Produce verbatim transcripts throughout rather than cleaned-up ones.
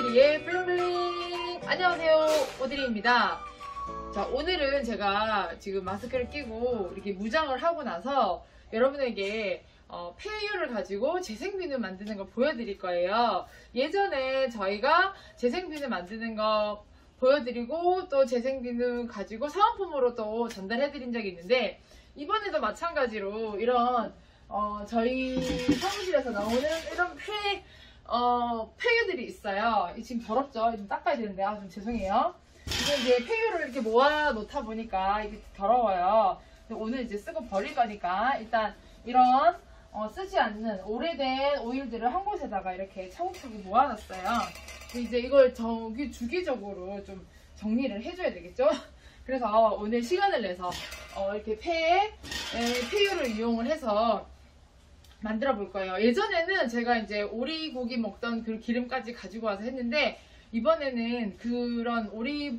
오드리의 블링블링! 안녕하세요, 오드리입니다. 자, 오늘은 제가 지금 마스크를 끼고 이렇게 무장을 하고 나서 여러분에게 어, 폐유를 가지고 재생비누 만드는 걸 보여드릴 거예요. 예전에 저희가 재생비누 만드는 거 보여드리고 또 재생비누 가지고 사은품으로 또 전달해드린 적이 있는데, 이번에도 마찬가지로 이런 어, 저희 사무실에서 나오는 이런 폐, 어, 폐유들이 있어요. 지금 더럽죠? 좀 닦아야 되는데, 아, 좀 죄송해요. 이게 이제 폐유를 이렇게 모아 놓다 보니까 이게 더러워요. 오늘 이제 쓰고 버릴 거니까 일단 이런 어, 쓰지 않는 오래된 오일들을 한 곳에다가 이렇게 차곡차곡 모아놨어요. 이제 이걸 저기 주기적으로 좀 정리를 해줘야 되겠죠? 그래서 오늘 시간을 내서 어, 이렇게 폐에 폐유를 이용을 해서 만들어 볼 거예요. 예전에는 제가 이제 오리고기 먹던 그 기름까지 가지고 와서 했는데, 이번에는 그런 오리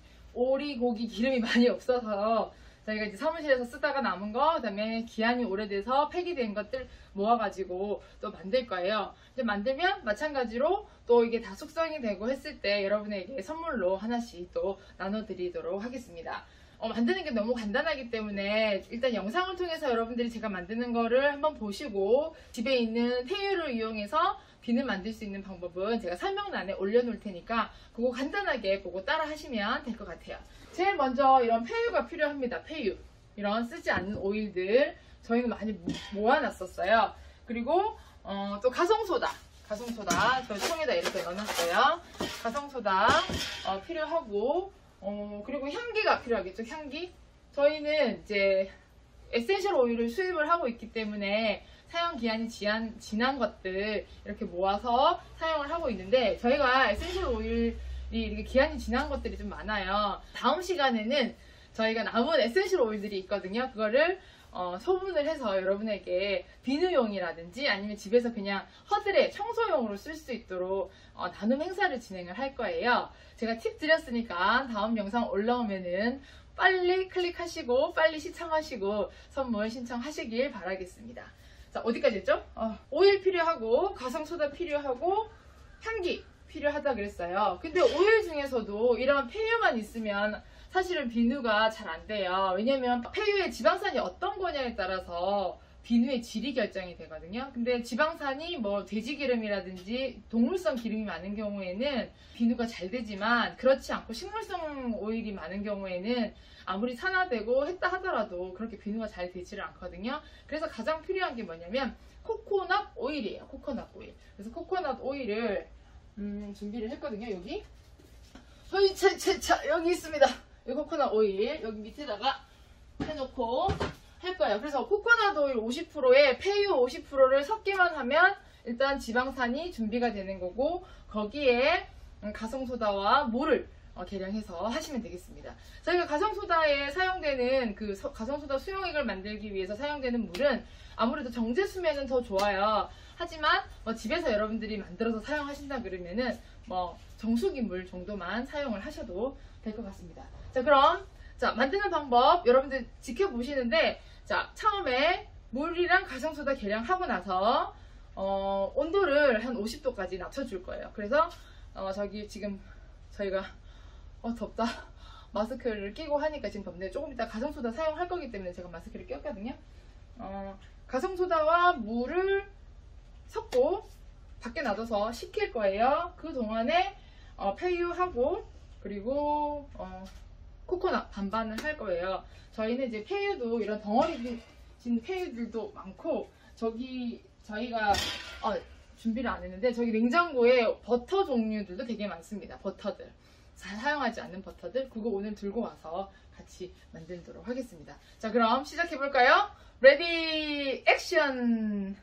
오리고기 기름이 많이 없어서 저희가 이제 사무실에서 쓰다가 남은 거, 그다음에 기한이 오래돼서 폐기된 것들 모아가지고 또 만들 거예요. 이제 만들면 마찬가지로 또 이게 다 숙성이 되고 했을 때 여러분에게 선물로 하나씩 또 나눠드리도록 하겠습니다. 어, 만드는 게 너무 간단하기 때문에 일단 영상을 통해서 여러분들이 제가 만드는 거를 한번 보시고, 집에 있는 폐유를 이용해서 비누 만들 수 있는 방법은 제가 설명란에 올려놓을 테니까 그거 간단하게 보고 따라 하시면 될 것 같아요. 제일 먼저 이런 폐유가 필요합니다. 폐유. 이런 쓰지 않는 오일들 저희는 많이 모아놨었어요. 그리고 어, 또 가성소다. 가성소다 저희 통에다 이렇게 넣어놨어요. 가성소다 어, 필요하고, 어, 그리고 향기가 필요하겠죠. 향기. 저희는 이제 에센셜 오일을 수입을 하고 있기 때문에 사용 기한이 지난, 지난 것들 이렇게 모아서 사용을 하고 있는데, 저희가 에센셜 오일이 이렇게 기한이 지난 것들이 좀 많아요. 다음 시간에는 저희가 남은 에센셜 오일들이 있거든요. 그거를 어, 소분을 해서 여러분에게 비누용이라든지 아니면 집에서 그냥 허들에 청소용으로 쓸 수 있도록 어, 나눔 행사를 진행을 할 거예요. 제가 팁 드렸으니까 다음 영상 올라오면은 빨리 클릭하시고 빨리 시청하시고 선물 신청하시길 바라겠습니다. 자, 어디까지 했죠? 어, 오일 필요하고 가성소다 필요하고 향기 필요하다 그랬어요. 근데 오일 중에서도 이런 폐유만 있으면 사실은 비누가 잘 안 돼요. 왜냐면 폐유의 지방산이 어떤 거냐에 따라서 비누의 질이 결정이 되거든요. 근데 지방산이 뭐 돼지기름이라든지 동물성 기름이 많은 경우에는 비누가 잘 되지만, 그렇지 않고 식물성 오일이 많은 경우에는 아무리 산화되고 했다 하더라도 그렇게 비누가 잘 되지를 않거든요. 그래서 가장 필요한 게 뭐냐면 코코넛 오일이에요. 코코넛 오일. 그래서 코코넛 오일을 음, 준비를 했거든요. 여기 여기 차, 차, 차, 여기 있습니다. 이 코코넛 오일 여기 밑에다가 해놓고 할 거예요. 그래서 코코넛 오일 오십 퍼센트에 폐유 오십 퍼센트를 섞기만 하면 일단 지방산이 준비가 되는 거고, 거기에 가성소다와 물을 어, 계량해서 하시면 되겠습니다. 저희가 가성소다에 사용되는 그 서, 가성소다 수용액을 만들기 위해서 사용되는 물은 아무래도 정제수면은 더 좋아요. 하지만 뭐 집에서 여러분들이 만들어서 사용하신다 그러면은 뭐 정수기 물 정도만 사용을 하셔도 될 것 같습니다. 자, 그럼 자, 만드는 방법 여러분들 지켜보시는데, 자, 처음에 물이랑 가성소다 계량하고 나서 어, 온도를 한 오십 도까지 낮춰줄 거예요. 그래서 어, 저기 지금 저희가 어 덥다 마스크를 끼고 하니까 지금 덥네요. 조금 이따 가성소다 사용할 거기 때문에 제가 마스크를 꼈거든요. 어, 가성소다와 물을 섞고 밖에 놔둬서 식힐 거예요. 그 동안에 어, 폐유하고 그리고 어, 코코넛 반반을 할 거예요. 저희는 이제 폐유도 이런 덩어리 진 폐유들도 많고, 저기 저희가 어, 준비를 안 했는데 저기 냉장고에 버터 종류들도 되게 많습니다. 버터들 잘 사용하지 않는 버터들, 그거 오늘 들고 와서 같이 만들도록 하겠습니다. 자, 그럼 시작해 볼까요? 레디 액션!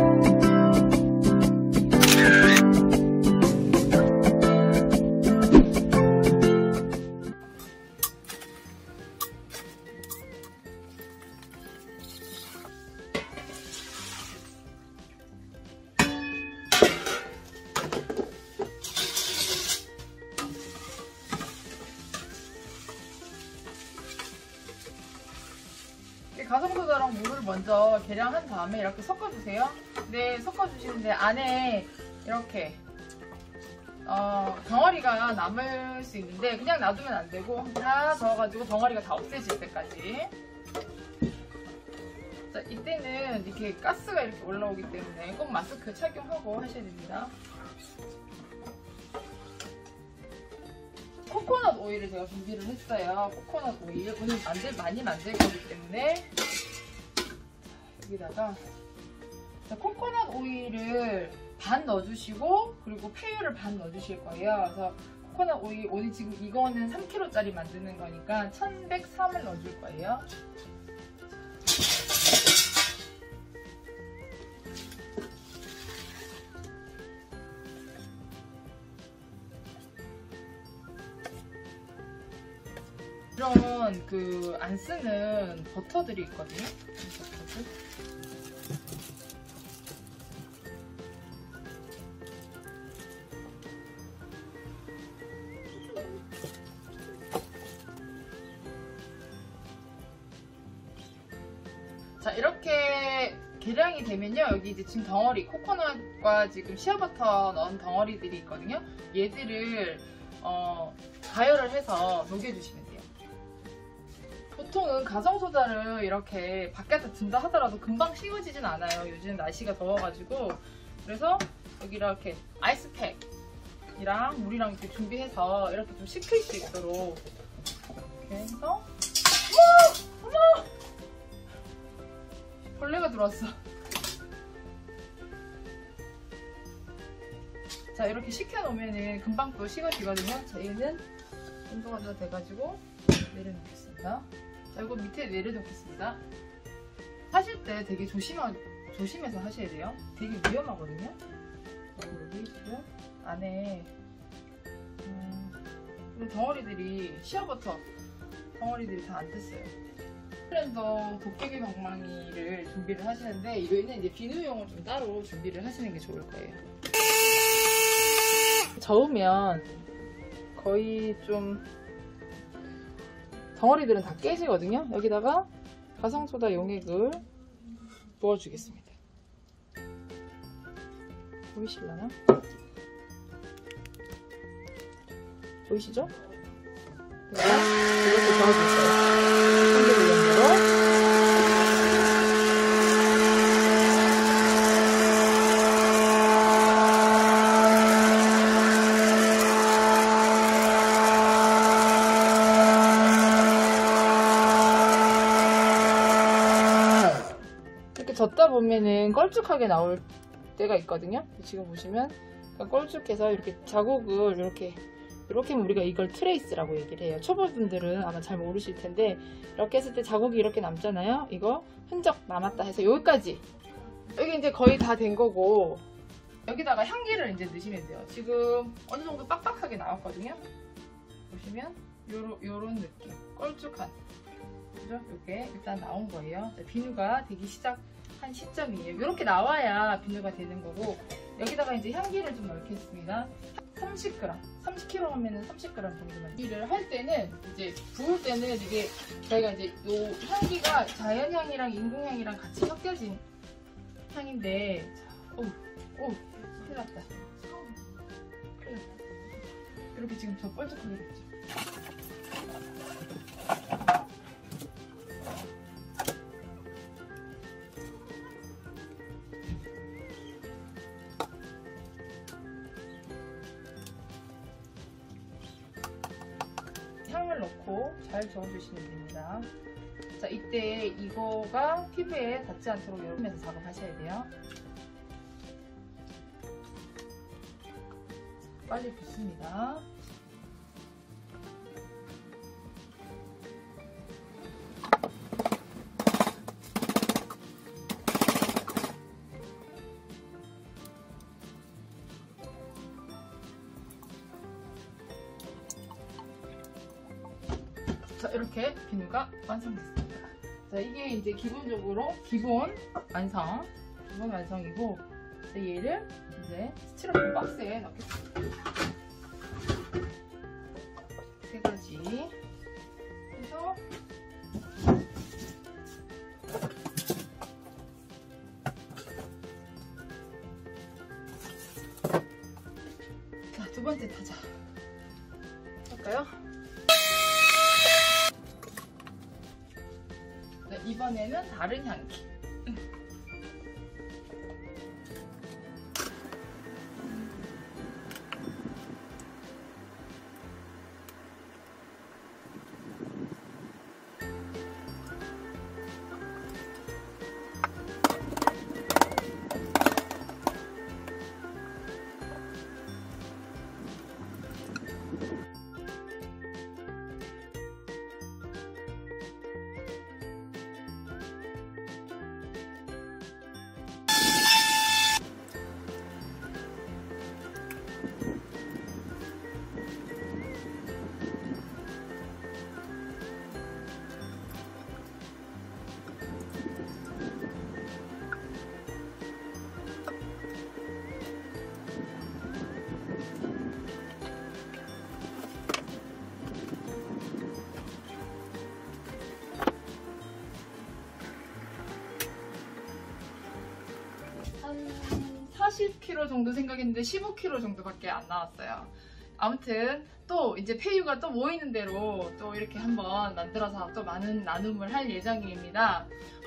가성소다랑 물을 먼저 계량한 다음에 이렇게 섞어주세요. 네, 섞어주시는데 안에 이렇게 어, 덩어리가 남을 수 있는데 그냥 놔두면 안 되고 다 저어가지고 덩어리가 다 없어질 때까지. 자, 이때는 이렇게 가스가 이렇게 올라오기 때문에 꼭 마스크 착용하고 하셔야 됩니다. 코코넛 오일을 제가 준비를 했어요. 코코넛 오일. 오늘 만들, 많이 만들 거기 때문에 여기다가 자, 코코넛 오일을 반 넣어주시고 그리고 폐유를 반 넣어주실 거예요. 그래서 코코넛 오일 오늘 지금 이거는 삼 킬로그램짜리 만드는 거니까 천백삼을 넣어줄 거예요. 이런 그 안 쓰는 버터들이 있거든요. 버터들. 자, 이렇게 계량이 되면요. 여기 이제 지금 덩어리, 코코넛과 지금 시어버터 넣은 덩어리들이 있거든요. 얘들을 어, 가열을 해서 녹여주시면 돼요. 보통은 가성소다를 이렇게 밖에다 둔다 하더라도 금방 식어지진 않아요. 요즘 날씨가 더워가지고. 그래서 여기 이렇게 아이스팩이랑 물이랑 이렇게 준비해서 이렇게 좀 식힐 수 있도록 이렇게 해서 어머! 어머! 벌레가 들어왔어. 자, 이렇게 식혀놓으면 금방 또 식어지거든요. 자, 얘는 온도가 다 돼가지고 내려놓겠습니다. 자, 이거 밑에 내려놓겠습니다. 하실 때 되게 조심하, 조심해서 하셔야 돼요. 되게 위험하거든요. 여기 지금 안에 음, 덩어리들이 시어버터 덩어리들이 다 안 됐어요. 플랜더 도깨비 방망이를 준비를 하시는데 이거는 이제 비누용을 좀 따로 준비를 하시는 게 좋을 거예요. 저으면 거의 좀 덩어리들은 다 깨지거든요. 여기다가 가성소다 용액을 부어주겠습니다. 보이실라나? 보이시죠? 이렇게 저어줄 거예요. 손질용으로. 이렇게 젓다 보면은 걸쭉하게 나올 때가 있거든요. 지금 보시면 걸쭉해서 이렇게 자국을 이렇게 이렇게 하면 우리가 이걸 트레이스라고 얘기를 해요. 초보분들은 아마 잘 모르실 텐데 이렇게 했을 때 자국이 이렇게 남잖아요. 이거 흔적 남았다 해서 여기까지. 여기 이제 거의 다 된 거고 여기다가 향기를 이제 넣으시면 돼요. 지금 어느 정도 빡빡하게 나왔거든요. 보시면 요런, 요런 느낌. 걸쭉한. 그죠? 이렇게 일단 나온 거예요. 비누가 되기 시작한 시점이에요. 이렇게 나와야 비누가 되는 거고 여기다가 이제 향기를 좀 넣겠습니다. 삼십 그램, 삼십 킬로그램 하면은 삼십 그램 정도만. 일을 할 때는 이제 부을 때는 이게 저희가 이제 요 향기가 자연향이랑 인공향이랑 같이 섞여진 향인데, 오, 오, 큰일 났다. 큰일 났다. 이렇게 지금 저 뻘짝하게 됐죠. 향을 넣고 잘 저어주시면 됩니다. 자, 이때 이거가 피부에 닿지 않도록 열면서 작업하셔야 돼요. 빨리 붓습니다. 자, 이렇게 비누가 완성됐습니다. 자, 이게 이제 기본적으로 기본 완성, 기본 완성이고, 자, 얘를 이제 스티로폼 박스에 넣겠습니다. 세 가지 해서 자, 두 두 번째 타자 할까요? 네, 이번에는 다른 향기. 사십 킬로그램 정도 생각했는데 십오 킬로그램 정도밖에 안 나왔어요. 아무튼 또 이제 폐유가 또 모이는 대로 또 이렇게 한번 만들어서 또 많은 나눔을 할 예정입니다.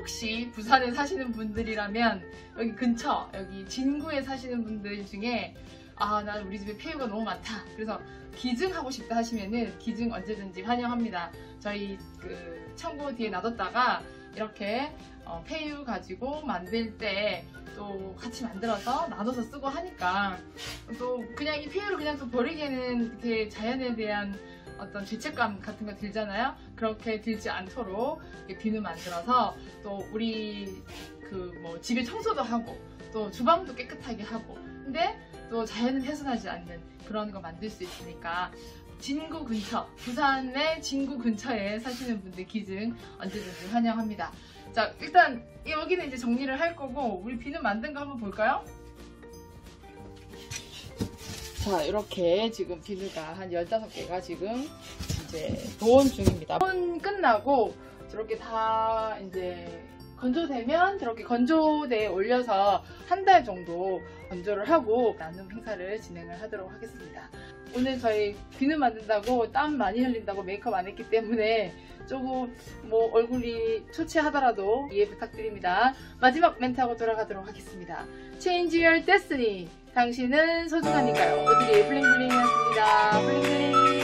혹시 부산에 사시는 분들이라면 여기 근처 여기 진구에 사시는 분들 중에 아, 난 우리 집에 폐유가 너무 많다, 그래서 기증하고 싶다 하시면은 기증 언제든지 환영합니다. 저희 그 창고 뒤에 놔뒀다가 이렇게 어, 폐유 가지고 만들 때 또 같이 만들어서 나눠서 쓰고 하니까 또 그냥 이 폐유를 그냥 또 버리기에는 이렇게 자연에 대한 어떤 죄책감 같은 거 들잖아요. 그렇게 들지 않도록 비누 만들어서 또 우리 그 뭐 집에 청소도 하고 또 주방도 깨끗하게 하고, 근데 또 자연은 훼손하지 않는 그런 거 만들 수 있으니까 진구 근처, 부산의 진구 근처에 사시는 분들 기증 언제든지 환영합니다. 자, 일단 여기는 이제 정리를 할 거고 우리 비누 만든 거 한번 볼까요? 자, 이렇게 지금 비누가 한 열다섯 개가 지금 이제 도원 중입니다. 도원 끝나고 저렇게 다 이제 건조되면 저렇게 건조대에 올려서 한 달 정도 건조를 하고 나눔 행사를 진행을 하도록 하겠습니다. 오늘 저희 비누 만든다고 땀 많이 흘린다고 메이크업 안 했기 때문에 조금 뭐 얼굴이 초췌하더라도 이해 부탁드립니다. 마지막 멘트하고 돌아가도록 하겠습니다. Change your destiny. 당신은 소중하니까요. 오드리 블링블링이었습니다. 블링블링.